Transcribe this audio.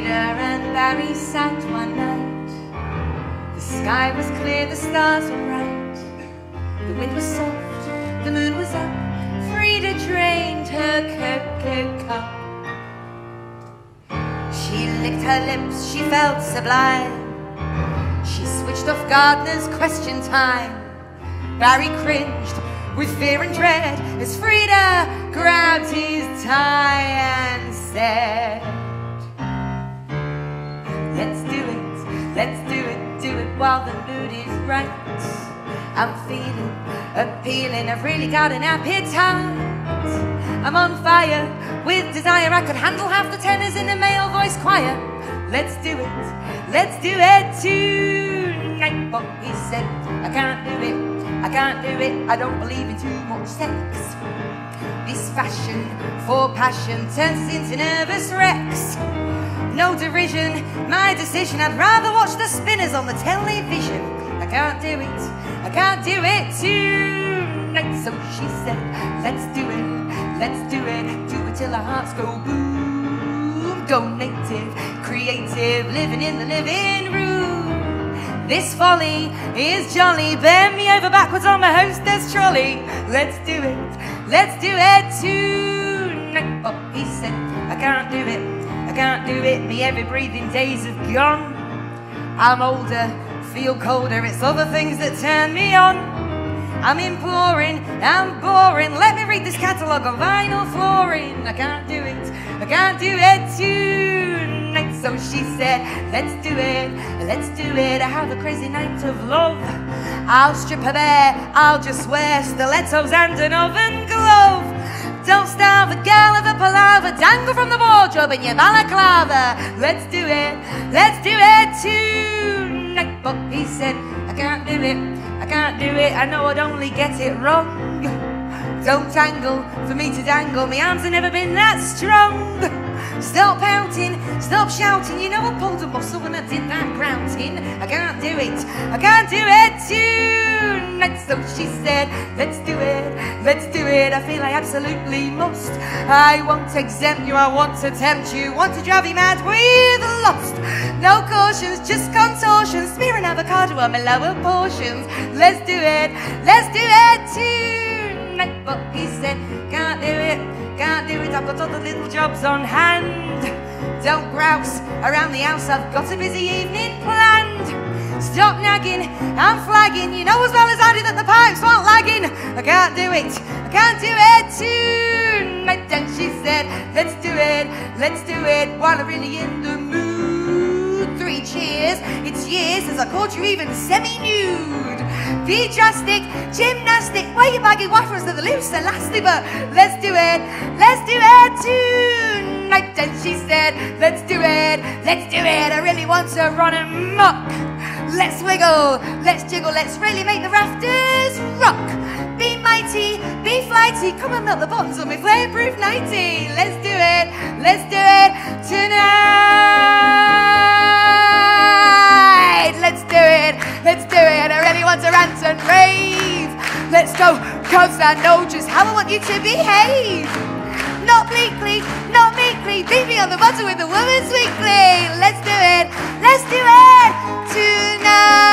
and Barry sat one night. The sky was clear, the stars were bright. The wind was soft, the moon was up. Frida drained her cocoa cup. She licked her lips, she felt sublime. She switched off Gardner's question time. Barry cringed with fear and dread as Frida grabbed his tie and said, let's do it while the mood is right. I'm feeling appealing, I've really got an appetite. I'm on fire with desire, I could handle half the tenors in a male voice choir. Let's do it tonight. But he said, I can't do it, I don't believe in too much sex. This fashion for passion turns us into nervous wrecks. No derision, my decision, I'd rather watch the spinners on the television. I can't do it tonight. So she said, let's do it till our hearts go boom. Go native, creative, living in the living room. This folly is jolly, bend me over backwards on my hostess trolley. Let's do it tonight. But he said, I can't do it, me every breathing days have gone. I'm older, feel colder, it's other things that turn me on. I'm imploring, I'm boring, let me read this catalogue of vinyl flooring. I can't do it tonight. So she said, let's do it, I have a crazy night of love. I'll strip her bare, I'll just wear stilettos and an oven glove. Don't starve the gal of a palaver, dangle from the wardrobe in your balaclava. Let's do it tonight. But he said, I can't do it, I know I'd only get it wrong. Don't tangle for me to dangle, my arms have never been that strong. Stop pouting, stop shouting, you know I pulled a muscle when I did that grouting. I can't do it tonight. So she said, let's do it, I feel I absolutely must. I won't exempt you, I want to tempt you, want to drive you mad with lust. No cautions, just contortions, smear an avocado on my lower portions. Let's do it tonight. But he said, can't do it, I've got other little jobs on hand. Don't grouse around the house, I've got a busy evening planned. Stop nagging, I'm flagging, you know as well as I do that the pipes aren't lagging. I can't do it tonight. And she said, let's do it while I'm really in the mood. 3 cheers, it's years since I caught you even semi-nude. Be drastic, gymnastic, wear your baggy waffles to the loose elastic. But let's do it tonight. And she said, let's do it, I really want to run amok. Let's wiggle, let's jiggle, let's really make the rafters rock. Be mighty, be flighty, come and melt the buttons on my flame-proof nightie. Let's do it tonight. Let's do it, I really want to rant and rave. Let's go, cause I know just how I want you to behave. Not bleakly, not meekly, beat me on the bottom with the woman's weekly. Let's do it tonight.